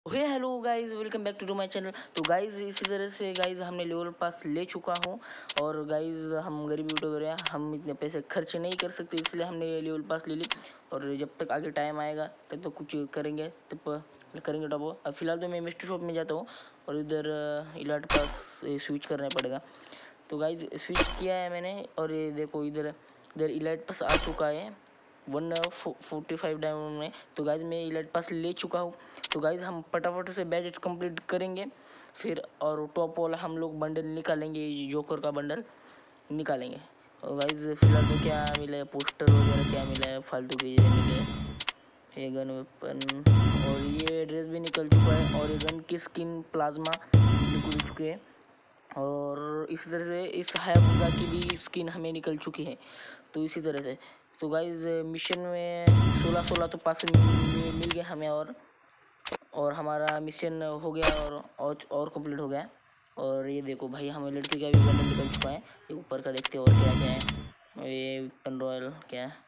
Hey hello guys, welcome back to my channel. तो guys इसी तरह से गाइस हमने लेवल पास ले चुका हूँ। और गाइस हम गरीब यूट्यूबर हैं, हम इतने पैसे खर्च नहीं कर सकते, इसलिए हमने ये लेवल पास ले ली। और जब तक आगे टाइम आएगा तब तो कुछ करेंगे, तब करेंगे टॉप। अब फिलहाल तो मैं मिस्टर शॉप में जाता हूँ और इधर इलाट पास स्विच करना पड़ेगा। तो गाइस स्विच किया है मैंने और ये देखो इधर इधर इलाइट पास आ चुका है 145 डायमंड में। तो गाइज मैं इलाइट पास ले चुका हूँ। तो गाइज हम फटाफट से बैचेस कंप्लीट करेंगे फिर, और टॉप वाला हम लोग बंडल निकालेंगे, जोकर का बंडल निकालेंगे। और गाइज फिलहाल तो क्या मिला है, पोस्टर वगैरह क्या मिला है, फालतू के ये मिले हैं, ये गन वेपन और ये ड्रेस भी निकल चुका है। और ये गन की स्किन प्लाज्मा निकल चुके हैं। और इसी तरह से इस हायाबुसा की भी स्किन हमें निकल चुकी है। तो इसी तरह से तो गाइज मिशन में 16 तो पास मिल गया हमें, और हमारा मिशन हो गया और कंप्लीट हो गया। और ये देखो भाई हमें लड़की का भी बंडल निकल चुका है। ये ऊपर का देखते हैं और क्या क्या है, ये वेपन रॉयल क्या है।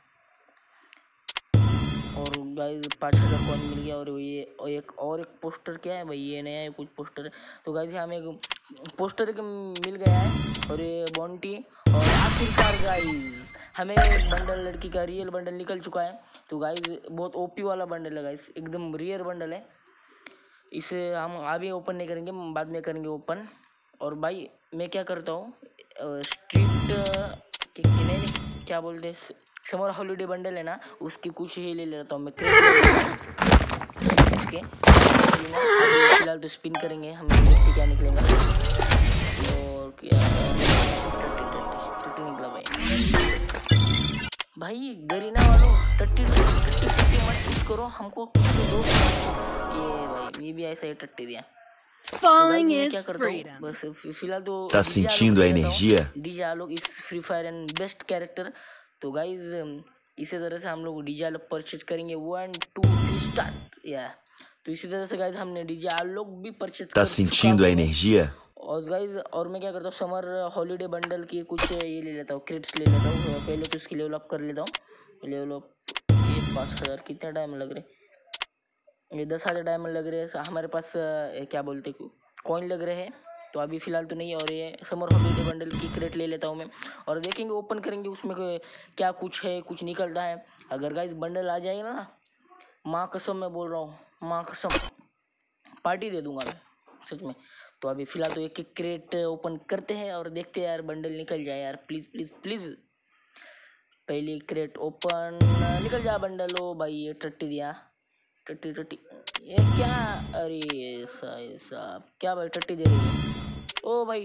और गाइज 5000 कॉइन मिल गया। और ये एक पोस्टर क्या है भाई, ये नया है कुछ पोस्टर। तो गाइज हमें एक पोस्टर मिल गया है और ये बॉन्टी। और आखिरकार गाइज हमें बंडल लड़की का रियल बंडल निकल चुका है। तो गाइज बहुत ओपी वाला बंडल है गाइज, एकदम रियर बंडल है। इसे हम अभी ओपन नहीं करेंगे, बाद में करेंगे ओपन। और भाई मैं क्या करता हूँ, स्ट्रीट क्या बोलते हैं, समर हॉलीडे बंडल है ना, उसकी कुछ ही ले लेता हूँ मैं। ओके फिलहाल तो स्पिन करेंगे, हम देखते क्या निकलेगा। और क्या टट्टी निकला भाई गरीना वालों, टट्टी मत करो हमको दो। ये भाई ये भी ऐसा ही टट्टी दिया। Falling मैं is क्या करता हूँ, freedom. बस फिलहाल तो Tá sentindo a energia? DJ Alok इस free fire and best character. तो गाइज इसी तरह से हम लोग डीजे आलोक परचेज करेंगे। 1 2 3 स्टार्ट या। तो इसी तरह से गाइज हमने डीजे आलोक भी परचेज Tá कर sentindo a energia? और गाइज और मैं क्या करता हूँ, समर हॉलीडे बंडल की कुछ ये ले लेता हूँ, क्रेट्स ले लेता हूँ। पहले तो इसकी लेवल अप कर लेता हूँ। लेवल अप ये 5000 कितने टाइम लग रहे, ये 10,000 डायमंड लग रहे हैं हमारे पास, क्या बोलते कॉइन लग रहे हैं। तो अभी फ़िलहाल तो नहीं। और ये समर हॉलीडे बंडल की क्रेट ले लेता हूँ मैं, और देखेंगे ओपन करेंगे उसमें क्या कुछ है, कुछ निकलता है। अगर गाइस बंडल आ जाएगा ना, माँ कसम मैं बोल रहा हूँ, माँ कसम पार्टी दे दूंगा मैं सच में। तो अभी फ़िलहाल तो एक एक क्रेट ओपन करते हैं और देखते हैं यार बंडल निकल जाए यार, प्लीज़ प्लीज़ प्लीज़। पहली क्रेट ओपन, निकल जा बंडल। ओ भाई ये टट्टी दिया, टट्टी टट्टी ये क्या, अरे साहब क्या भाई टट्टी दे रही है। ओ भाई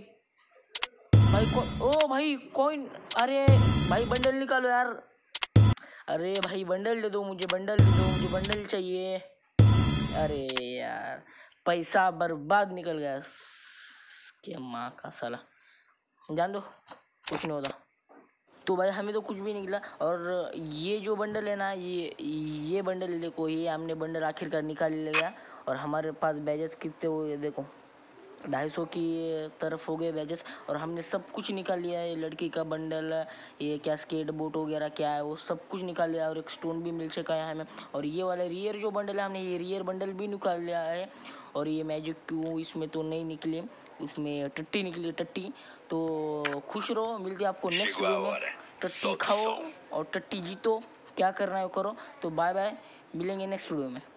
ओ भाई कॉइन, अरे भाई बंडल निकालो यार, अरे भाई बंडल दे दो मुझे, बंडल दे दो मुझे, बंडल चाहिए। अरे यार पैसा बर्बाद निकल गया, क्या माँ का साला, जान दो कुछ नहीं होता। तो भाई हमें तो कुछ भी नहीं मिला। और ये जो बंडल है ना, ये बंडल देखो, ये हमने बंडल आखिरकार निकाल लिया। और हमारे पास बैजेस कितने हो, ये देखो 250 की तरफ हो गए बैजेस। और हमने सब कुछ निकाल लिया है, लड़की का बंडल, ये क्या स्केट बोट वगैरह क्या है वो सब कुछ निकाल लिया। और एक स्टोन भी मिल चुका है हमें। और ये वाला रियर जो बंडल है, हमने ये रियर बंडल भी निकाल लिया है। और ये मैजिक क्यों इसमें तो नहीं निकली, उसमें टट्टी निकली, टट्टी। तो खुश रहो, मिलते हैं आपको नेक्स्ट वीडियो में। टट्टी खाओ और टट्टी जीतो, क्या करना है वो करो। तो बाय बाय, मिलेंगे नेक्स्ट वीडियो में।